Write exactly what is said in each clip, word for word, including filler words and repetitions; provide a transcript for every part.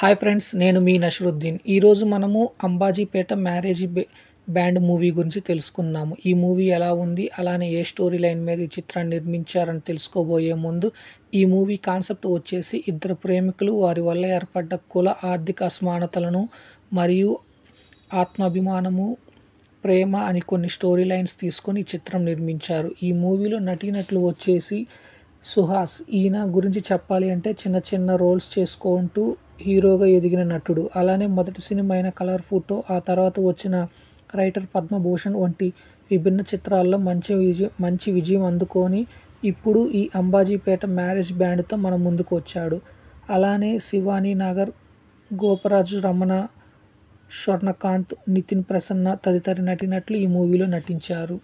Hi friends, నేను మీ నషరుద్దీన్. ఈరోజు మనము అంబాజీపేట మ్యారేజ్ బే బ్యాండ్ మూవీ గురించి తెలుసుకుందాము. ఈ మూవీ ఎలా ఉంది, అలానే ఏ స్టోరీ లైన్ మీద ఈ చిత్రాన్ని నిర్మించారని తెలుసుకోబోయే ముందు, ఈ మూవీ కాన్సెప్ట్ వచ్చేసి ఇద్దరు ప్రేమికులు వారి వల్ల ఏర్పడ్డ కుల ఆర్థిక అసమానతలను మరియు ఆత్మాభిమానము, ప్రేమ అని కొన్ని స్టోరీ లైన్స్ తీసుకొని ఈ చిత్రం నిర్మించారు. ఈ మూవీలో నటీనటులు వచ్చేసి సుహాస్. ఈయన గురించి చెప్పాలి అంటే చిన్న చిన్న రోల్స్ చేసుకుంటూ హీరోగా ఎదిగిన నటుడు. అలానే మొదటి సినిమా అయిన కలర్ ఫోటో, ఆ తర్వాత వచ్చిన రైటర్ పద్మభూషణ్ వంటి విభిన్న చిత్రాల్లో మంచి విజయం మంచి విజయం అందుకొని ఇప్పుడు ఈ అంబాజీపేట మ్యారేజ్ బ్యాండ్తో మన ముందుకు వచ్చాడు. అలానే శివాని నాగర్, గోపరాజు రమణ, స్వర్ణకాంత్, నితిన్ ప్రసన్న తదితర నటీనటులు ఈ మూవీలో నటించారు.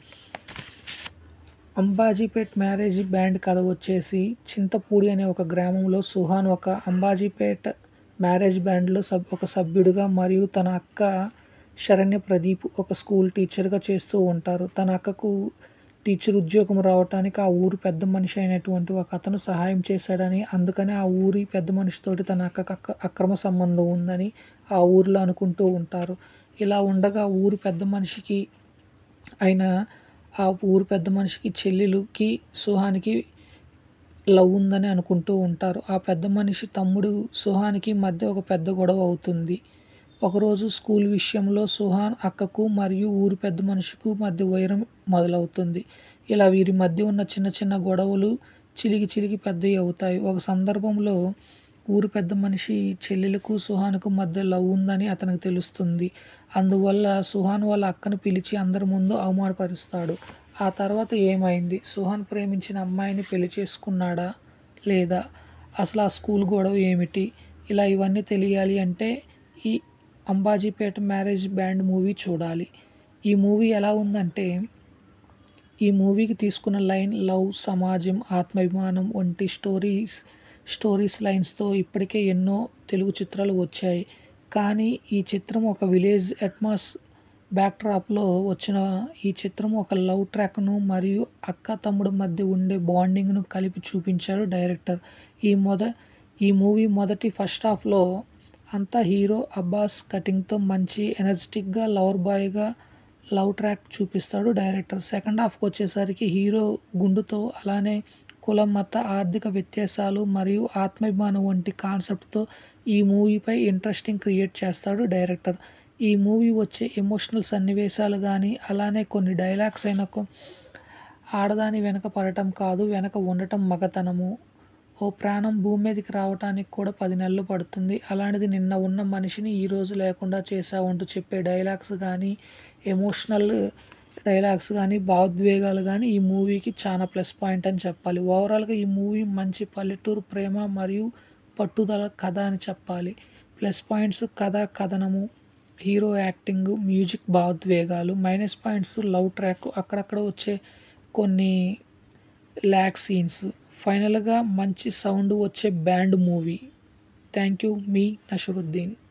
అంబాజీపేట్ మ్యారేజ్ బ్యాండ్ కథ వచ్చేసి చింతపూడి అనే ఒక గ్రామంలో సుహాన్ ఒక అంబాజీపేట్ మ్యారేజ్ బ్యాండ్లో సబ్ ఒక సభ్యుడిగా మరియు తన అక్క శరణ్య ప్రదీప్ ఒక స్కూల్ టీచర్గా చేస్తూ ఉంటారు. తన అక్కకు టీచర్ ఉద్యోగం రావటానికి ఆ ఊరు పెద్ద మనిషి అయినటువంటి ఒక అతను సహాయం చేశాడని, అందుకని ఆ ఊరి పెద్ద మనిషితోటి తన అక్కకు అక్క అక్రమ సంబంధం ఉందని ఆ ఊరిలో అనుకుంటూ ఉంటారు. ఇలా ఉండగా ఊరు పెద్ద మనిషికి అయిన ఆ ఊరు పెద్ద మనిషికి చెల్లెలుకి సుహానికి లవ్ ఉందని అనుకుంటూ ఉంటారు. ఆ పెద్ద మనిషి తమ్ముడు సుహానికి మధ్య ఒక పెద్ద గొడవ అవుతుంది. ఒకరోజు స్కూల్ విషయంలో సుహాన్ అక్కకు మరియు ఊరు పెద్ద మనిషికి మధ్య వైరం మొదలవుతుంది. ఇలా వీరి మధ్య ఉన్న చిన్న చిన్న గొడవలు చిలికి చిలికి పెద్దవి అవుతాయి. ఒక సందర్భంలో ఊరు పెద్ద మనిషి చెల్లెలకు సుహాన్కు మధ్య లవ్ ఉందని అతనికి తెలుస్తుంది. అందువల్ల సుహాన్ వాళ్ళ అక్కను పిలిచి అందరి ముందు అవమానపరుస్తాడు. ఆ తర్వాత ఏమైంది, సుహాన్ ప్రేమించిన అమ్మాయిని పెళ్లి చేసుకున్నాడా లేదా, అసలు ఆ స్కూల్ గొడవ ఏమిటి, ఇలా ఇవన్నీ తెలియాలి అంటే ఈ అంబాజీపేట మ్యారేజ్ బ్యాండ్ మూవీ చూడాలి. ఈ మూవీ ఎలా ఉందంటే, ఈ మూవీకి తీసుకున్న లైన్ లవ్, సమాజం, ఆత్మాభిమానం వంటి స్టోరీస్ స్టోరీస్ లైన్స్తో ఇప్పటికే ఎన్నో తెలుగు చిత్రాలు వచ్చాయి. కానీ ఈ చిత్రం ఒక విలేజ్ అట్మాస్ బ్యాక్డ్రాప్లో వచ్చిన ఈ చిత్రం ఒక లవ్ ట్రాక్ను మరియు అక్క తమ్ముడు మధ్య ఉండే బాండింగ్ను కలిపి చూపించాడు డైరెక్టర్. ఈ మొద ఈ మూవీ మొదటి ఫస్ట్ హాఫ్లో అంతా హీరో అబ్బాస్ కటింగ్తో మంచి ఎనర్జెటిక్గా లవర్ బాయ్గా లవ్ ట్రాక్ చూపిస్తాడు డైరెక్టర్. సెకండ్ హాఫ్కి వచ్చేసరికి హీరో గుండుతో, అలానే కుల మత ఆర్థిక వ్యత్యాసాలు మరియు ఆత్మాభిమానం వంటి కాన్సెప్ట్తో ఈ మూవీపై ఇంట్రెస్టింగ్ క్రియేట్ చేస్తాడు డైరెక్టర్. ఈ మూవీ వచ్చే ఎమోషనల్ సన్నివేశాలు కానీ, అలానే కొన్ని డైలాగ్స్ అయిన ఆడదాని వెనక పడటం కాదు, వెనక ఉండటం మగతనము, ఓ ప్రాణం భూమి మీదకి రావటానికి కూడా పది నెలలు పడుతుంది, అలాంటిది నిన్న ఉన్న మనిషిని ఈరోజు లేకుండా చేసావంటూ చెప్పే డైలాగ్స్ కానీ, ఎమోషనల్ డైలాగ్స్ కానీ, భావోద్వేగాలు కానీ ఈ మూవీకి చాలా ప్లస్ పాయింట్ అని చెప్పాలి. ఓవరాల్గా ఈ మూవీ మంచి పల్లెటూరు ప్రేమ మరియు పట్టుదల కథ అని చెప్పాలి. ప్లస్ పాయింట్స్ కథ, కథనము, హీరో యాక్టింగ్, మ్యూజిక్, భావోద్వేగాలు. మైనస్ పాయింట్స్ లవ్ ట్రాక్, అక్కడక్కడ వచ్చే కొన్ని ల్యాగ్ సీన్స్. ఫైనల్గా మంచి సౌండ్ వచ్చే బ్యాండ్ మూవీ. థ్యాంక్ యూ, మీ నషరుద్దీన్.